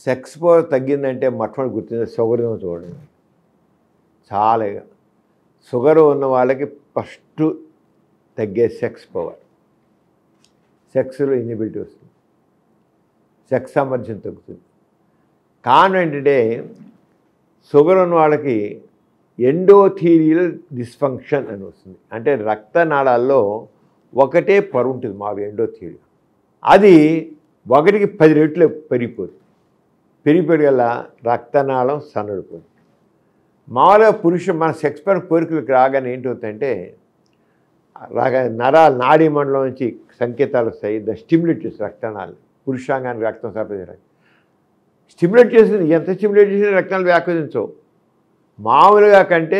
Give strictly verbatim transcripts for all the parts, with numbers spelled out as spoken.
Sex power తగ్గిందంటే మొట్టమొదటి గుర్తుంది sugar చూడండి. చాలా షుగర్ ఉన్న వాళ్ళకి ఫస్ట్ తగ్గే సెక్స్ పవర్, సెక్స్లో ఇన్హిబిలిటీ వస్తుంది, సెక్స్ సామర్థ్యం తగ్గుతుంది. కారణం ఏంటంటే షుగర్ ఉన్న వాళ్ళకి ఎండోథీలియల్ డిస్ఫంక్షన్ అని వస్తుంది. అంటే రక్తనాళాల్లో ఒకటే పొర ఉంటుంది మా ఎండోథీలియం, అది ఒకటికి పది రెట్లు పెరిగిపోతుంది. పెరిగిపోయి వల్ల రక్తనాళం సన్నడిపోతుంది. మామూలుగా పురుష మన సెక్స్ పైన కోరికలకు రాగానే ఏంటవుతుందంటే రాగా నరాలు నాడీ మండలం నుంచి సంకేతాలు వస్తాయి. ద స్టిమ్యులేట్ చేస్తుంది రక్తనాళాలు, పురుషాంగానికి రక్తం సరఫరా స్టిమ్యులేట్ చేస్తుంది. ఎంత స్టిమ్యులేట్ చేసినా రక్తాలు వ్యాకోదించవు. మామూలుగా కంటే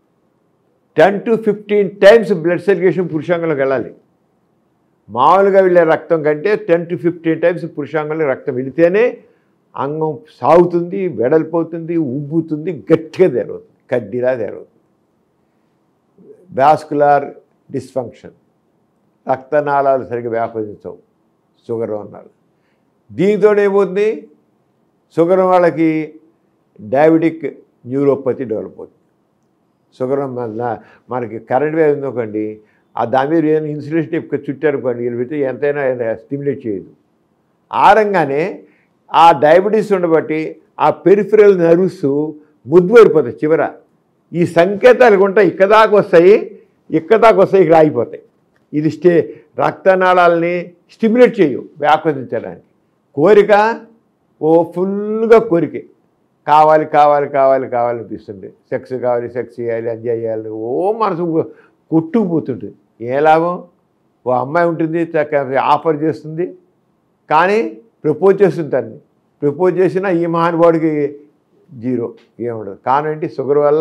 ten to fifteen times blood circulation పురుషాంగంలోకి వెళ్ళాలి. మామూలుగా వెళ్ళే రక్తం కంటే టెన్ టు ఫిఫ్టీన్ టైమ్స్ పురుషాంగంలో రక్తం వెళితేనే అంగం సాగుతుంది, వెడల్పోతుంది, ఉబ్బుతుంది, గట్టిగా తెరవుతుంది, కడ్డీలా తెరవుతుంది. వాస్కులార్ డిస్ఫంక్షన్, రక్తనాళాలు సరిగ్గా వ్యాపించవు షుగర్ ఉన్నారు. దీంతో ఏమవుతుంది, షుగర్ వాళ్ళకి డయాబెటిక్ న్యూరోపతి డెవలప్ అవుతుంది. షుగర్ మనకి కరెంట్ వేవ్ ఉందనుకోండి, ఆ దాని మీద ఏదైనా ఇన్సులేషన్ ఎక్కువ చుట్టారనుకోండి, వీళ్ళు పెడితే ఎంతైనా స్టిమ్యులేట్ చేయదు. ఆ రంగానే ఆ డయాబెటీస్ ఉండబట్టి ఆ పెరిఫరల్ నర్వ్స్ ముద్దుపడిపోతాయి. చివర ఈ సంకేతాలు కొంట ఇక్కడ దాకా వస్తాయి, ఇక్కడ దాకా వస్తాయి, ఇక్కడ ఆగిపోతాయి. ఇది స్టే రక్తనాళాలని స్టిమ్యులేట్ చేయు వ్యాపదించడానికి. కోరిక ఓ ఫుల్గా కోరికే, కావాలి కావాలి కావాలి కావాలి అనిపిస్తుంది. సెక్స్ కావాలి, సెక్స్ చేయాలి, ఎంజాయ్ చేయాలి, ఓ మనసు కొట్టుకుపోతుంటుంది. ఏ లాభం? ఓ అమ్మాయి ఉంటుంది, ఆఫర్ చేస్తుంది, కానీ ప్రపోజ్ చేస్తుంది. తన్ని ప్రపోజ్ చేసినా ఈ మహానుభావుడికి జీరో, ఏముండదు. కారణం ఏంటి? షుగర్ వల్ల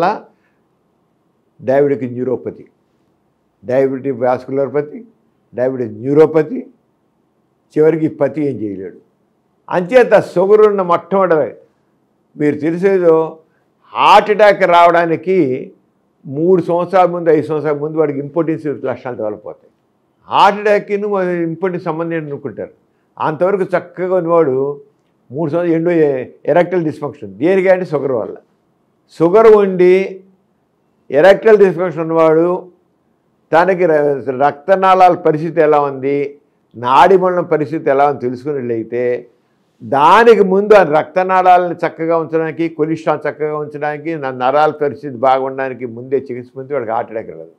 diabetic neuropathy, diabetic vasculopathy, diabetic neuropathy, చివరికి పతి ఏం చేయలేడు. అంచేత షుగర్ ఉన్న మొట్టమొదటి మీరు తెలిసేదో హార్ట్ అటాక్ రావడానికి మూడు సంవత్సరాల ముందు, ఐదు సంవత్సరాల ముందు వాడికి ఇంపార్టెన్స్ లక్షణాలు డెవలప్ అవుతాయి. హార్ట్ అటాక్కి ఇంపార్టెన్స్ సంబంధం అనుకుంటారు. అంతవరకు చక్కగా ఉన్నవాడు మూడు సంవత్సరాలు ఎండో ఎరెక్టల్ డిస్ఫంక్షన్. దేనికి అంటే షుగర్ వల్ల. షుగర్ ఉండి ఎరెక్టల్ డిస్ఫంక్షన్ ఉన్నవాడు తనకి రక్తనాళాల పరిస్థితి ఎలా ఉంది, నాడిమండలం పరిస్థితి ఎలా ఉంది తెలుసుకున్నట్లయితే దానికి ముందు ఆ రక్తనాళాలను చక్కగా ఉంచడానికి, కొలెస్ట్రాల్ చక్కగా ఉంచడానికి, నరాల పరిస్థితి బాగుండడానికి ముందే చికిత్స పొంది వాడికి హార్ట్ అటాక్ రాదు.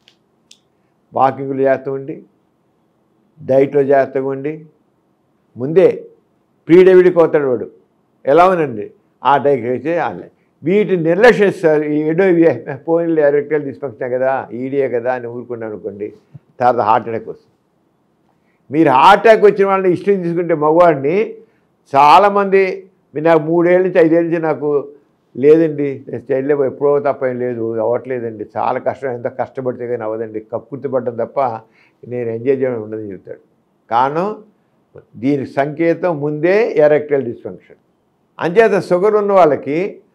వాకింగ్లో జాగ్రత్తగా ఉండి, డైట్లో జాగ్రత్తగా ఉండి, ముందే ప్రీ డయాబెటిక్ అవుతాడు వాడు. ఎలా ఉందండి ఆ డైట్ అయితే అలా వీటిని నిర్లక్ష్యం. ఈ ఎడో పోయిన ఎరెక్టల్ డిస్ఫంక్షన్ కదా, ఈడియే కదా అని ఊరుకున్నాను అనుకోండి, తర్వాత హార్ట్ అటాక్ వస్తుంది. మీరు హార్ట్ అటాక్ వచ్చిన వాళ్ళని హిస్టరీ తీసుకుంటే మగవాడిని చాలామంది మీరు నాకు మూడేళ్ళ నుంచి ఐదేళ్ళ నుంచి నాకు లేదండి స్టైల్లో ఎప్పుడో తప్ప ఏం లేదు, అవ్వట్లేదండి, చాలా కష్టం, ఎంత కష్టపడితే కానీ అవ్వదండి, కక్కుర్తిపడ్డం తప్ప నేను ఎంజాయ్ చేయడం ఉండదని చెప్తాడు. కారణం దీనికి సంకేతం ముందే ఎరెక్టల్ డిస్ఫంక్షన్. అంచేత షుగర్ ఉన్న వాళ్ళకి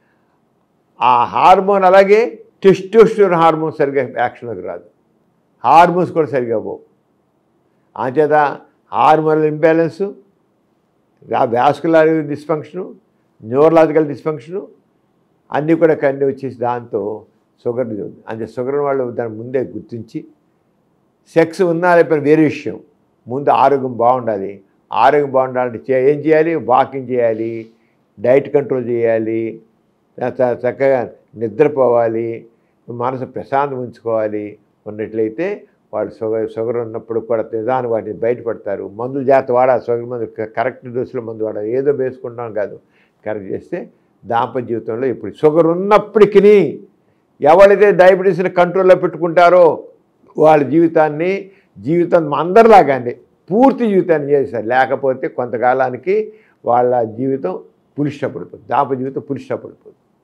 ఆ హార్మోన్, అలాగే టెస్టోస్టెరాన్ హార్మోన్ సరిగ్గా యాక్షన్లోకి రాదు, హార్మోన్స్ కూడా సరిగ్గా పోవు. అంచేత hormonal imbalance, vascular dysfunction, neurological dysfunction అన్నీ కూడా కన్నీ వచ్చేసి దాంతో షుగర్ ఉంది. అంటే షుగర్ వాళ్ళు దాని ముందే గుర్తించి సెక్స్ ఉన్నా లేకపోతే వేరే విషయం, ముందు ఆరోగ్యం బాగుండాలి. ఆరోగ్యం బాగుండాలంటే ఏం చేయాలి? వాకింగ్ చేయాలి, డైట్ కంట్రోల్ చేయాలి, చక్కగా నిద్రపోవాలి, మనసు ప్రశాంతం ఉంచుకోవాలి. ఉన్నట్లయితే వాళ్ళు షుగర్ షుగర్ ఉన్నప్పుడు కూడా నిదానం వాటిని బయటపడతారు. మందులు జాగ్రత్త వాడాలి, షుగర్ మందు కరెక్ట్ డోసులో మందు వాడాలి, ఏదో వేసుకుంటాం కాదు, కరెక్ట్ చేస్తే దాంపత్య జీవితంలో ఇప్పుడు షుగర్ ఉన్నప్పటికీ ఎవరైతే డయాబెటీస్ని కంట్రోల్లో పెట్టుకుంటారో వాళ్ళ జీవితాన్ని జీవితం అందరిలాగానే పూర్తి జీవితాన్ని చేస్తారు. లేకపోతే కొంతకాలానికి వాళ్ళ జీవితం పులిష్టపడిపోతుంది, దాంపత్య జీవితం పులిష్టపడిపోతుంది.